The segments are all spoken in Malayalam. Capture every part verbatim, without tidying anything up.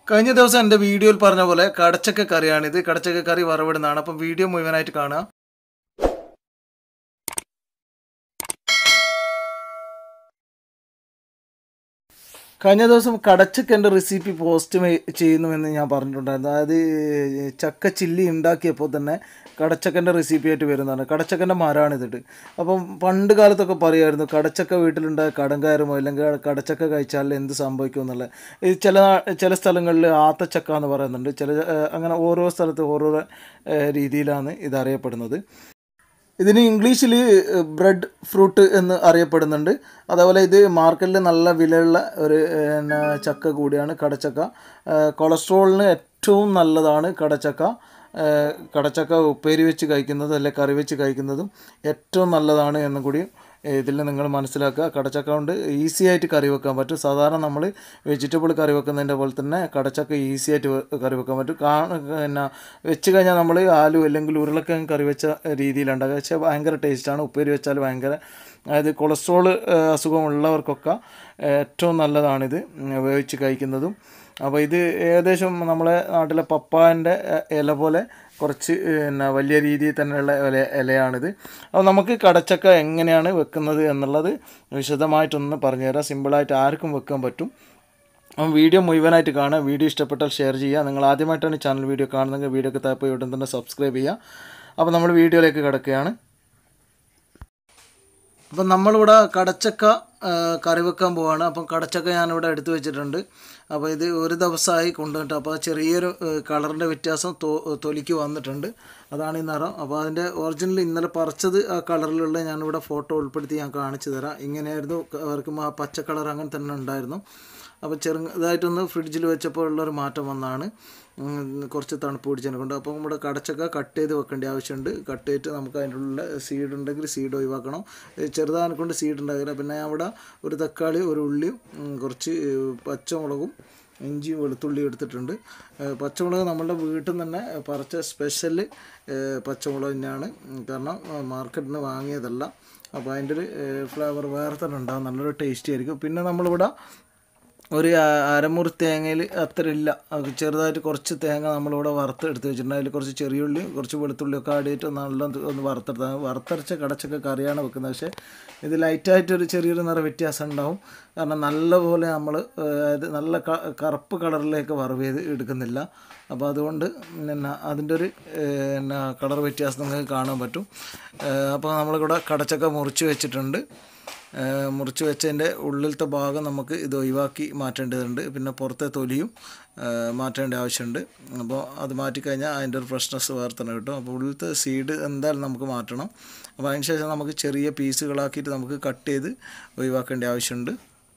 കഴിഞ്ഞ ദിവസം എൻ്റെ വീഡിയോയിൽ പറഞ്ഞ പോലെ കടച്ചക്ക കറിയാണിത്. കടച്ചക്ക കറി വറവിടുന്നതാണ്. അപ്പം വീഡിയോ മുഴുവനായിട്ട് കാണുക. കഴിഞ്ഞ ദിവസം കടച്ചക്കൻ്റെ റെസിപ്പി പോസ്റ്റ് ചെയ്യുന്നുവെന്ന് ഞാൻ പറഞ്ഞിട്ടുണ്ടായിരുന്നു. അതായത് ചക്ക ചില്ലി ഉണ്ടാക്കിയപ്പോൾ തന്നെ കടച്ചക്കൻ്റെ റെസിപ്പി ആയിട്ട് വരുന്നതാണ്. കടച്ചക്കൻ്റെ മരമാണിതിട്ട്. അപ്പം പണ്ട് കാലത്തൊക്കെ പറയുമായിരുന്നു കടച്ചക്ക വീട്ടിലുണ്ടായ കടം കയറുമോ അല്ലെങ്കിൽ കടച്ചക്ക കഴിച്ചാൽ എന്ത് സംഭവിക്കും എന്നുള്ളത്. ഇത് ചില ചില സ്ഥലങ്ങളിൽ ആത്തച്ചക്ക എന്ന് പറയുന്നുണ്ട്. ചില അങ്ങനെ ഓരോ സ്ഥലത്ത് ഓരോ രീതിയിലാണ് ഇതറിയപ്പെടുന്നത്. ഇതിന് ഇംഗ്ലീഷിൽ ബ്രെഡ് ഫ്രൂട്ട് എന്ന് അറിയപ്പെടുന്നുണ്ട്. അതേപോലെ ഇത് മാർക്കറ്റിൽ നല്ല വിലയുള്ള ഒരു പിന്നെ ചക്ക കൂടിയാണ് കടച്ചക്ക. കൊളസ്ട്രോളിന് ഏറ്റവും നല്ലതാണ് കടച്ചക്ക. കടച്ചക്ക ഉപ്പേരി വെച്ച് കഴിക്കുന്നതും അല്ലെങ്കിൽ കറി വെച്ച് കഴിക്കുന്നതും ഏറ്റവും നല്ലതാണ് എന്നും കൂടി ഇതിൽ നിങ്ങൾ മനസ്സിലാക്കുക. കടച്ചക്ക കൊണ്ട് ഈസി ആയിട്ട് കറി വെക്കാൻ പറ്റും. സാധാരണ നമ്മൾ വെജിറ്റബിൾ കറി വെക്കുന്നതിൻ്റെ പോലെ തന്നെ കടച്ചക്ക ഈസി ആയിട്ട് കറി വെക്കാൻ പറ്റും. കാ പിന്നെ വെച്ച് കഴിഞ്ഞാൽ നമ്മൾ ആലു അല്ലെങ്കിൽ ഉരുളക്കിഴങ്ങ് കറി വെച്ച രീതിയിലുണ്ടാകുക. പക്ഷേ ഭയങ്കര ടേസ്റ്റാണ്. ഉപ്പേരി വെച്ചാൽ ഭയങ്കര, അതായത് കൊളസ്ട്രോൾ അസുഖമുള്ളവർക്കൊക്കെ ഏറ്റവും നല്ലതാണിത് വേവിച്ച് കഴിക്കുന്നതും. അപ്പോൾ ഇത് ഏകദേശം നമ്മളെ നാട്ടിലെ പപ്പായൻ്റെ ഇല പോലെ കുറച്ച് പിന്നെ വലിയ രീതിയിൽ തന്നെയുള്ള ഇല ഇലയാണിത്. അപ്പോൾ നമുക്ക് കടച്ചക്ക എങ്ങനെയാണ് വെക്കുന്നത് എന്നുള്ളത് വിശദമായിട്ടൊന്ന് പറഞ്ഞുതരാം. സിമ്പിളായിട്ട് ആർക്കും വെക്കാൻ പറ്റും. അപ്പം വീഡിയോ മുഴുവനായിട്ട് കാണുക. വീഡിയോ ഇഷ്ടപ്പെട്ടാൽ ഷെയർ ചെയ്യുക. നിങ്ങൾ ആദ്യമായിട്ടാണ് ചാനൽ വീഡിയോ കാണുന്നതെങ്കിൽ വീഡിയോക്ക് താഴെ ഉടൻ തന്നെ സബ്സ്ക്രൈബ് ചെയ്യുക. അപ്പോൾ നമ്മൾ വീഡിയോയിലേക്ക് കിടക്കുകയാണ്. അപ്പം നമ്മളിവിടെ കടച്ചക്ക കറി വെക്കാൻ പോവാണ്. അപ്പം കടച്ചക്ക ഞാനിവിടെ എടുത്തു വെച്ചിട്ടുണ്ട്. അപ്പോൾ ഇത് ഒരു ദിവസമായി കൊണ്ടുവന്നിട്ട് അപ്പോൾ ചെറിയൊരു കളറിൻ്റെ വ്യത്യാസം തൊ തൊലിക്ക് വന്നിട്ടുണ്ട്. അതാണ് ഈ നിറം. അപ്പോൾ അതിൻ്റെ ഒറിജിനൽ ഇന്നലെ പറിച്ചത് ആ കളറിലുള്ള ഞാനിവിടെ ഫോട്ടോ ഉൾപ്പെടുത്തി ഞാൻ കാണിച്ചു തരാം. ഇങ്ങനെയായിരുന്നു അവർക്ക് ആ പച്ച കളർ അങ്ങനെ തന്നെ ഉണ്ടായിരുന്നു. അപ്പോൾ ചെറുതായിട്ടൊന്ന് ഫ്രിഡ്ജിൽ വെച്ചപ്പോൾ ഉള്ളൊരു മാറ്റം വന്നതാണ്. കുറച്ച് തണുപ്പ് പിടിച്ചതിനെ കൊണ്ട്. അപ്പോൾ നമ്മുടെ കടച്ചക്ക കട്ട് ചെയ്ത് വെക്കേണ്ട ആവശ്യമുണ്ട്. കട്ട് ചെയ്തിട്ട് നമുക്ക് അതിൻ്റെ ഉള്ളിൽ സീഡ് ഉണ്ടെങ്കിൽ സീഡ് ഒഴിവാക്കണം. ചെറുതാനെ കൊണ്ട് സീഡ് ഉണ്ടാകില്ല. പിന്നെ അവിടെ ഒരു തക്കാളി, ഒരു ഉള്ളിയും കുറച്ച് പച്ചമുളകും ഇഞ്ചിയും വെളുത്തുള്ളി എടുത്തിട്ടുണ്ട്. പച്ചമുളക് നമ്മളുടെ വീട്ടിൽ നിന്ന് തന്നെ പറിച്ച സ്പെഷ്യൽ പച്ചമുളക് തന്നെയാണ്. കാരണം മാർക്കറ്റിൽ നിന്ന് വാങ്ങിയതല്ല. അപ്പോൾ അതിൻ്റെ ഒരു ഫ്ലേവർ വേറെ തന്നെ ഉണ്ടാകും. നല്ലൊരു ടേസ്റ്റി ആയിരിക്കും. പിന്നെ നമ്മളിവിടെ ഒരു അരമുറി തേങ്ങയിൽ അത്ര ഇല്ല, ചെറുതായിട്ട് കുറച്ച് തേങ്ങ നമ്മളിവിടെ വറുത്ത് എടുത്ത് വെച്ചിട്ടുണ്ട്. അതിൽ കുറച്ച് ചെറിയ ഉള്ളി, കുറച്ച് വെളുത്തുള്ളിയൊക്കെ ആടിയിട്ട് നല്ല ഒന്ന് വറുത്തെടുത്താൽ വറുത്തരച്ച കടച്ചക്ക കറിയാണ് വെക്കുന്നത്. പക്ഷേ ഇത് ലൈറ്റായിട്ടൊരു ചെറിയൊരു നിറ വ്യത്യാസം ഉണ്ടാവും. കാരണം നല്ലപോലെ നമ്മൾ അതായത് നല്ല കറുപ്പ് കളറിലേക്ക് വറവ് ചെയ്ത് എടുക്കുന്നില്ല. അപ്പോൾ അതുകൊണ്ട് പിന്നെ അതിൻ്റെ ഒരു പിന്നെ കളർ വ്യത്യാസം നിങ്ങൾക്ക് കാണാൻ പറ്റും. അപ്പോൾ നമ്മളിവിടെ കടച്ചക്ക മുറിച്ച് വെച്ചിട്ടുണ്ട്. മുറിച്ച് വെച്ചതിൻ്റെ ഉള്ളിലത്തെ ഭാഗം നമുക്ക് ഇത് ഒഴിവാക്കി മാറ്റേണ്ടതുണ്ട്. പിന്നെ പുറത്തെ തൊലിയും മാറ്റേണ്ട ആവശ്യമുണ്ട്. അപ്പോൾ അത് മാറ്റിക്കഴിഞ്ഞാൽ അതിൻ്റെ ഒരു ഫ്രഷ്നെസ് വേറെ തന്നെ കിട്ടും. അപ്പോൾ ഉള്ളിലത്തെ സീഡ് എന്തായാലും നമുക്ക് മാറ്റണം. അപ്പോൾ അതിന് ശേഷം നമുക്ക് ചെറിയ പീസുകളാക്കിയിട്ട് നമുക്ക് കട്ട് ചെയ്ത് ഒഴിവാക്കേണ്ട ആവശ്യമുണ്ട്.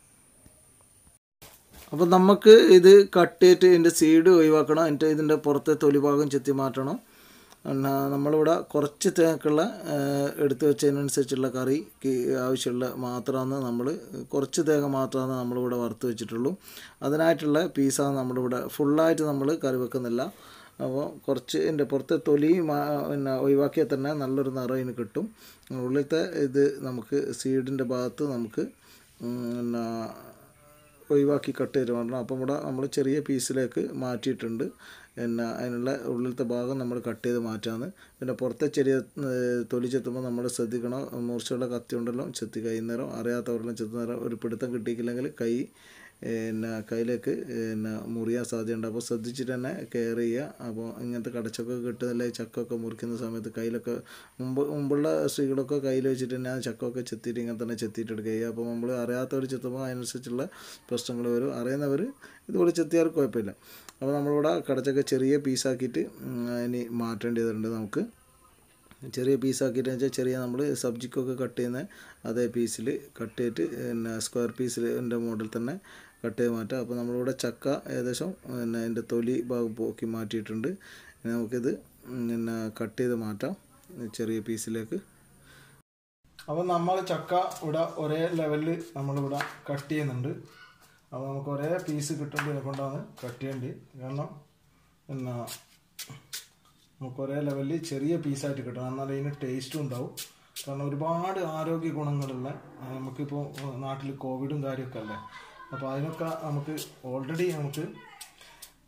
അപ്പോൾ നമുക്ക് ഇത് കട്ട് ചെയ്തിട്ട് ഇതിൻ്റെ സീഡ് ഒഴിവാക്കണം. എന്നിട്ട് ഇതിൻ്റെ പുറത്തെ തൊലി ഭാഗം ചെത്തി മാറ്റണം. പിന്നെ നമ്മളിവിടെ കുറച്ച് തേങ്ങക്കുള്ള എടുത്തു വെച്ചതിനനുസരിച്ചുള്ള കറിക്ക് ആവശ്യമുള്ള മാത്രമാണ് നമ്മൾ കുറച്ച് തേങ്ങ മാത്രമാണ് നമ്മളിവിടെ വറുത്ത് വെച്ചിട്ടുള്ളൂ. അതിനായിട്ടുള്ള പീസാണ് നമ്മളിവിടെ ഫുള്ളായിട്ട് നമ്മൾ കറി വെക്കുന്നില്ല. അപ്പോൾ കുറച്ച് ഇതിൻ്റെ പുറത്തെ തൊലി പിന്നെ ഒഴിവാക്കിയാൽ തന്നെ നല്ലൊരു നിറം ഇതിന് കിട്ടും. ഉള്ളിലത്തെ ഇത് നമുക്ക് സീഡിൻ്റെ ഭാഗത്ത് നമുക്ക് പിന്നെ ഒഴിവാക്കി കട്ട് ചെയ്ത് വേണം. അപ്പം ഇവിടെ നമ്മൾ ചെറിയ പീസിലേക്ക് മാറ്റിയിട്ടുണ്ട്. പിന്നെ അതിനുള്ള ഉള്ളിലത്തെ ഭാഗം നമ്മൾ കട്ട് ചെയ്ത് മാറ്റാമെന്ന്. പിന്നെ പുറത്തെ ചെറിയ തൊലി ചെത്തുമ്പോൾ നമ്മൾ ശ്രദ്ധിക്കണം. മൂർച്ചയുള്ള കത്തി ഉണ്ടല്ലോ ചെത്തി കഴിയുന്നേരം അറിയാത്തവരെല്ലാം ചെത്തുന്നേരം ഒരു പിടുത്തം കിട്ടിയില്ലെങ്കിൽ കൈ പിന്നെ കയ്യിലേക്ക് പിന്നെ മുറിയാൻ സാധ്യതയുണ്ട്. അപ്പോൾ ശ്രദ്ധിച്ചിട്ട് തന്നെ കെയർ ചെയ്യുക. അപ്പോൾ ഇങ്ങനത്തെ കടച്ചൊക്കെ കിട്ടുന്നില്ല. ചക്കൊക്കെ മുറിക്കുന്ന സമയത്ത് കയ്യിലൊക്കെ മുമ്പ് മുമ്പുള്ള സ്ത്രീകളൊക്കെ കയ്യിൽ വെച്ചിട്ട് തന്നെ ആ ചക്കൊക്കെ ചെത്തിയിട്ട് ഇങ്ങനെ തന്നെ ചെത്തിയിട്ട് എടുക്കുക ചെയ്യുക. അപ്പോൾ നമ്മൾ അറിയാത്തവർ ചെത്തുമ്പോൾ അതിനനുസരിച്ചുള്ള പ്രശ്നങ്ങൾ വരും. അറിയുന്നവർ ഇതുപോലെ ചെത്തിയാൽ കുഴപ്പമില്ല. അപ്പോൾ നമ്മളിവിടെ കടച്ചൊക്കെ ചെറിയ പീസാക്കിയിട്ട് ഇനി മാറ്റേണ്ടതുണ്ട്. നമുക്ക് ചെറിയ പീസാക്കിയിട്ട് വെച്ചാൽ ചെറിയ നമ്മൾ സബ്ജിക്കൊക്കെ കട്ട് ചെയ്യുന്ന അതേ പീസിൽ കട്ട് ചെയ്തിട്ട് പിന്നെ സ്ക്വയർ പീസിൻ്റെ മോഡൽ തന്നെ കട്ട് ചെയ്ത് മാറ്റാം. അപ്പോൾ നമ്മളിവിടെ ചക്ക ഏകദേശം പിന്നെ അതിൻ്റെ തൊലി ഭാഗം പോക്കി മാറ്റിയിട്ടുണ്ട്. നമുക്കിത് പിന്നെ കട്ട് ചെയ്ത് മാറ്റാം ചെറിയ പീസിലേക്ക്. അപ്പോൾ നമ്മൾ ചക്ക ഇവിടെ ഒരേ ലെവലിൽ നമ്മളിവിടെ കട്ട് ചെയ്യുന്നുണ്ട്. അപ്പോൾ നമുക്ക് ഒരേ പീസ് കിട്ടേണ്ടതിനെ കൊണ്ടാണ് കട്ട് ചെയ്യേണ്ടത്. കാരണം പിന്നെ നമുക്ക് ഒരേ ലെവലിൽ ചെറിയ പീസായിട്ട് കിട്ടണം. എന്നാൽ അതിന് ടേസ്റ്റും ഉണ്ടാവും. കാരണം ഒരുപാട് ആരോഗ്യ ഗുണങ്ങളുള്ള നമുക്കിപ്പോൾ നാട്ടിൽ കോവിഡും കാര്യമൊക്കെ അല്ലേ. അപ്പോൾ അതിനൊക്കെ നമുക്ക് ഓൾറെഡി നമുക്ക്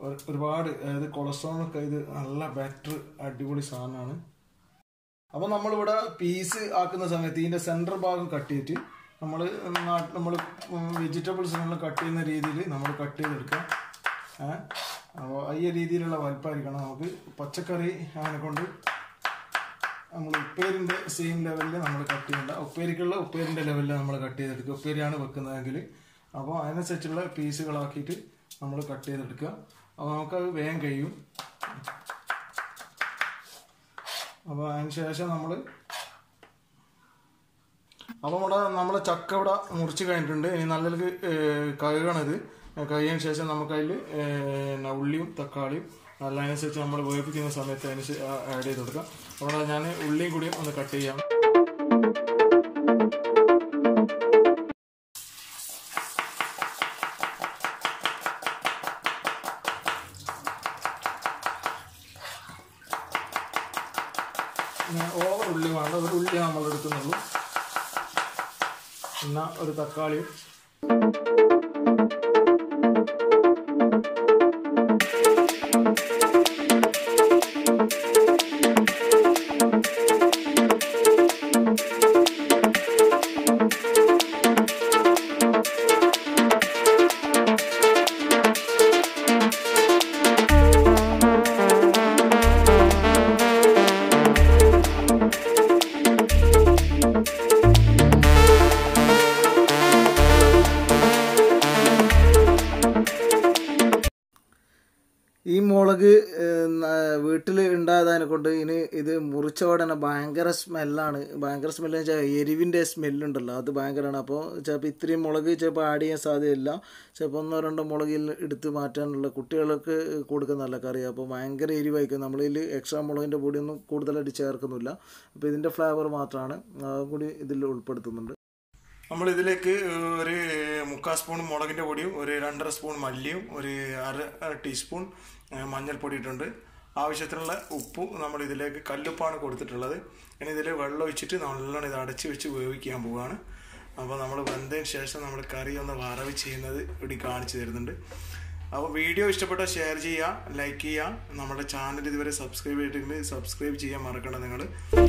ഒരുപാട് അതായത് കൊളസ്ട്രോളൊക്കെ ഇത് നല്ല ബെറ്റർ അടിപൊളി സാധനമാണ്. അപ്പോൾ നമ്മളിവിടെ പീസ് ആക്കുന്ന സമയത്ത് ഇതിൻ്റെ സെൻറ്റർ ഭാഗം കട്ട് ചെയ്തിട്ട് നമ്മൾ നമ്മൾ വെജിറ്റബിൾസിനെല്ലാം കട്ട് ചെയ്യുന്ന രീതിയിൽ നമ്മൾ കട്ട് ചെയ്തെടുക്കാം. അപ്പോൾ ഈ രീതിയിലുള്ള വലുപ്പമായിരിക്കണം നമുക്ക്. പച്ചക്കറി അങ്ങനെ കൊണ്ട് നമ്മൾ ഉപ്പേരിൻ്റെ സെയിം ലെവലിൽ നമ്മൾ കട്ട് ചെയ്യേണ്ട. ഉപ്പേരിക്കുള്ള ഉപ്പേരിൻ്റെ ലെവലിൽ നമ്മൾ കട്ട് ചെയ്തെടുക്കുക. ഉപ്പേരിയാണ് വെക്കുന്നതെങ്കിൽ അപ്പോൾ അതിനനുസരിച്ചുള്ള പീസുകളാക്കിയിട്ട് നമ്മൾ കട്ട് ചെയ്തെടുക്കുക. അപ്പോൾ നമുക്കത് വേഗം കഴിയും. അപ്പോൾ അതിന് ശേഷം നമ്മൾ അപ്പോൾ ഇവിടെ നമ്മൾ ചക്ക ഇവിടെ മുറിച്ച് കഴിഞ്ഞിട്ടുണ്ട്. ഇനി നല്ലൊരു കഴുകണത്. കഴുകിയതിന് ശേഷം നമുക്കതിൽ ഉള്ളിയും തക്കാളിയും നല്ല അതിനനുസരിച്ച് നമ്മൾ വേവിപ്പിക്കുന്ന സമയത്ത് അതിനനുസരിച്ച് ആഡ് ചെയ്ത് കൊടുക്കാം. അപ്പോൾ ഞാൻ ഉള്ളിയും കൂടിയും ഒന്ന് കട്ട് ചെയ്യാം. ഓവർ ഉള്ളി വേണ്ട, ഒരു ഉള്ളി നമ്മൾ എടുക്കുന്നുള്ളൂ. പിന്നെ ഒരു തക്കാളിയും ഈ മുളക് വീട്ടിൽ ഉണ്ടായതിനെ കൊണ്ട് ഇനി ഇത് മുറിച്ച ഉടനെ ഭയങ്കര സ്മെല്ലാണ്. ഭയങ്കര സ്മെല്ല് വെച്ചാൽ എരിവിൻ്റെ സ്മെല്ലുണ്ടല്ലോ, അത് ഭയങ്കരമാണ്. അപ്പോൾ ചിലപ്പോൾ ഇത്രയും മുളക് ചിലപ്പോൾ ആഡ് ചെയ്യാൻ സാധ്യതയില്ല. ചിലപ്പോൾ ഒന്നോ രണ്ടോ മുളകിൽ എടുത്ത് മാറ്റാനുള്ള കുട്ടികൾക്ക് കൊടുക്കുന്നതല്ല കറി. അപ്പോൾ ഭയങ്കര എരിവായിരിക്കും. നമ്മളിതിൽ എക്സ്ട്രാ മുളകിൻ്റെ പൊടിയൊന്നും കൂടുതലായിട്ട് ചേർക്കുന്നില്ല. അപ്പോൾ ഇതിൻ്റെ ഫ്ലേവർ മാത്രമാണ്, അതും കൂടി ഇതിൽ ഉൾപ്പെടുത്തുന്നുണ്ട്. നമ്മളിതിലേക്ക് ഒരു മുക്കാൽ സ്പൂൺ മുളകിൻ്റെ പൊടിയും ഒരു രണ്ടര സ്പൂൺ മല്ലിയും ഒരു അര ടീസ്പൂൺ മഞ്ഞൾപ്പൊടി ഇട്ടുണ്ട്. ആവശ്യത്തിനുള്ള ഉപ്പും നമ്മൾ ഇതിലേക്ക് കല്ലുപ്പാണ് കൊടുത്തിട്ടുള്ളത്. ഇനി ഇതിൽ വെള്ളം ഒഴിച്ചിട്ട് നല്ലോണം ഇത് അടച്ച് വെച്ച് വേവിക്കാൻ പോവുകയാണ്. അപ്പോൾ നമ്മൾ വെന്തതിന് ശേഷം നമ്മൾ കറി ഒന്ന് വറവ് ചെയ്യുന്നത് ഇവിടെ കാണിച്ചു തരുന്നുണ്ട്. അപ്പോൾ വീഡിയോ ഇഷ്ടപ്പെട്ടാൽ ഷെയർ ചെയ്യുക, ലൈക്ക് ചെയ്യുക. നമ്മുടെ ചാനൽ ഇതുവരെ സബ്സ്ക്രൈബ് ചെയ്തിട്ടുണ്ടെങ്കിൽ സബ്സ്ക്രൈബ് ചെയ്യാൻ മറക്കണ്ട നിങ്ങൾ.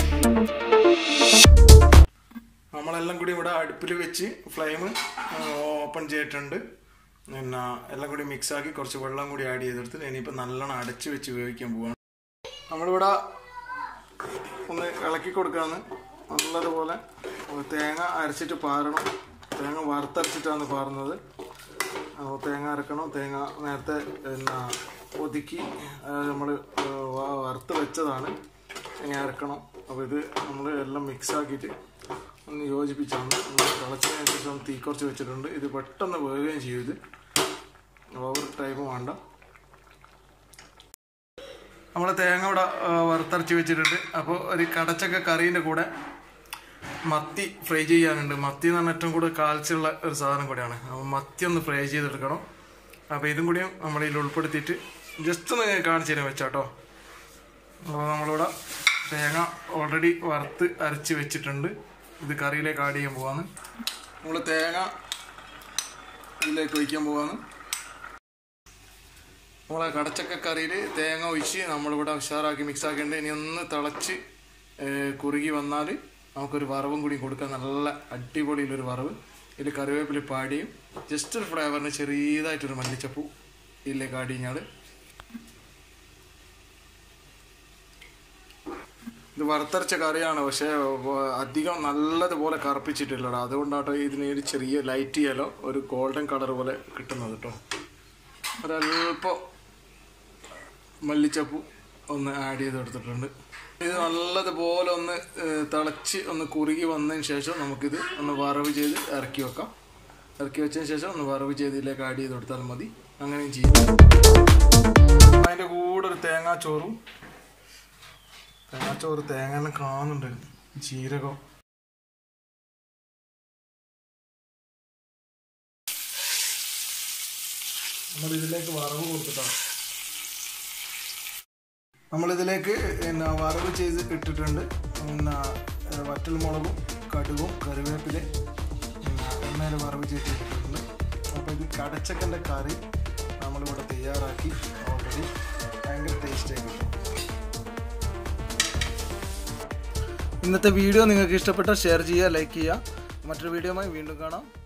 നമ്മളെല്ലാം കൂടി ഇവിടെ അടുപ്പിൽ വെച്ച് ഫ്ലെയിം ഓപ്പൺ ചെയ്തിട്ടുണ്ട്. പിന്നെ എല്ലാം കൂടി മിക്സാക്കി കുറച്ച് വെള്ളം കൂടി ആഡ് ചെയ്തെടുത്ത് ഇനിയിപ്പോൾ നല്ലോണം അടച്ച് വെച്ച് വേവിക്കാൻ പോവാണ്. നമ്മളിവിടെ ഒന്ന് ഇളക്കി കൊടുക്കാമെന്ന് നല്ലതുപോലെ തേങ്ങ അരച്ചിട്ട് പാരണം. തേങ്ങ വറുത്തരച്ചിട്ടാണ് പാറുന്നത്. തേങ്ങ അരക്കണം. തേങ്ങ നേരത്തെ പിന്നെ ഒതുക്കി നമ്മൾ വറുത്ത് വെച്ചതാണ്. ഇനി അരക്കണം. അപ്പോൾ ഇത് നമ്മൾ എല്ലാം മിക്സാക്കിയിട്ട് ഒന്ന് യോജിപ്പിച്ചാണ്. തിളച്ചതിന് ശേഷം തീ കുറച്ച് വെച്ചിട്ടുണ്ട്. ഇത് പെട്ടെന്ന് വേവുകയും ചെയ്യും. ഇത് ഓവർ ടൈം വേണ്ട. നമ്മൾ തേങ്ങ ഇവിടെ വറുത്തരച്ച് വെച്ചിട്ടുണ്ട്. അപ്പോൾ ഒരു കടച്ചക്ക കറീൻ്റെ കൂടെ മത്തി ഫ്രൈ ചെയ്യാനുണ്ട്. മത്തി എന്ന് പറഞ്ഞാൽ ഏറ്റവും കൂടുതൽ കാൽസ്യമുള്ള ഒരു സാധനം കൂടിയാണ്. അപ്പോൾ മത്തി ഒന്ന് ഫ്രൈ ചെയ്തെടുക്കണം. അപ്പോൾ ഇതും കൂടിയും നമ്മളിതിൽ ഉൾപ്പെടുത്തിയിട്ട് ജസ്റ്റ് ഒന്ന് കാണിച്ചു തരാൻ വെച്ചാട്ടോ. അപ്പോൾ നമ്മളിവിടെ തേങ്ങ ഓൾറെഡി വറുത്ത് അരച്ച് വെച്ചിട്ടുണ്ട്. ഇത് കറിയിലേക്ക് ആഡ് ചെയ്യാൻ പോവാണ്. നമ്മൾ തേങ്ങ ഇതിലേക്ക് ഒഴിക്കാൻ പോവാണ്. നമ്മളെ കടച്ചക്ക കറിയിൽ തേങ്ങ ഒഴിച്ച് നമ്മളിവിടെ ഉഷാറാക്കി മിക്സാക്കിയിട്ട് ഇനി ഒന്ന് തിളച്ച് കുറുകി വന്നാൽ നമുക്കൊരു വറവും കൂടി കൊടുക്കാം. നല്ല അടിപൊളിയിലൊരു വറവ്. ഇതിൽ കറിവേപ്പില പാടിയും ജസ്റ്റ് ഒരു ഫ്ലേവറിന് ചെറിയതായിട്ടൊരു മല്ലിച്ചപ്പൂ ഇതിലേക്ക് ആഡ് കഴിഞ്ഞാൽ ഇത് വറുത്തരച്ച കറിയാണ്. പക്ഷേ അധികം നല്ലതുപോലെ കറുപ്പിച്ചിട്ടില്ലടാ. അതുകൊണ്ടാട്ടോ ഇതിന് ഒരു ചെറിയ ലൈറ്റ് യെല്ലോ ഒരു ഗോൾഡൻ കളർ പോലെ കിട്ടുന്നത് കേട്ടോ. ഒരല്പം മല്ലിച്ചപ്പൂ ഒന്ന് ആഡ് ചെയ്ത് കൊടുത്തിട്ടുണ്ട്. ഇത് നല്ലതുപോലെ ഒന്ന് തിളച്ച് ഒന്ന് കുറുകി വന്നതിന് ശേഷം നമുക്കിത് ഒന്ന് വറവ് ചെയ്ത് ഇറക്കി വെക്കാം. ഇറക്കി വെച്ചതിന് ശേഷം ഒന്ന് വറവ് ചെയ്ത് ഇതിലേക്ക് ആഡ് ചെയ്ത് കൊടുത്താൽ മതി. അങ്ങനെയും ചെയ്യും. അതിൻ്റെ കൂടെ ഒരു തേങ്ങാച്ചോറും തേങ്ങാച്ചോറ് തേങ്ങ കാണുന്നുണ്ട്. ജീരകം നമ്മളിതിലേക്ക് വറവ് കൊടുത്തിട്ടാണ്. നമ്മളിതിലേക്ക് പിന്നെ വറവ് ചെയ്ത് ഇട്ടിട്ടുണ്ട്. പിന്നെ വറ്റൽ മുളകും കടുകും കറിവേപ്പില എണ്ണയിൽ വറവ് ചെയ്തിട്ടുണ്ട്. അപ്പോൾ ഇത് കടച്ചക്കൻ്റെ കറി നമ്മൾ നമ്മളിവിടെ തയ്യാറാക്കി ഓൾറെഡി. ഭയങ്കര ടേസ്റ്റ് ആയിരിക്കും. ഇന്നത്തെ വീഡിയോ നിങ്ങൾക്ക് ഇഷ്ടപ്പെട്ടാൽ ഷെയർ ചെയ്യുക, ലൈക്ക് ചെയ്യുക. മറ്റൊരു വീഡിയോയുമായി വീണ്ടും കാണാം.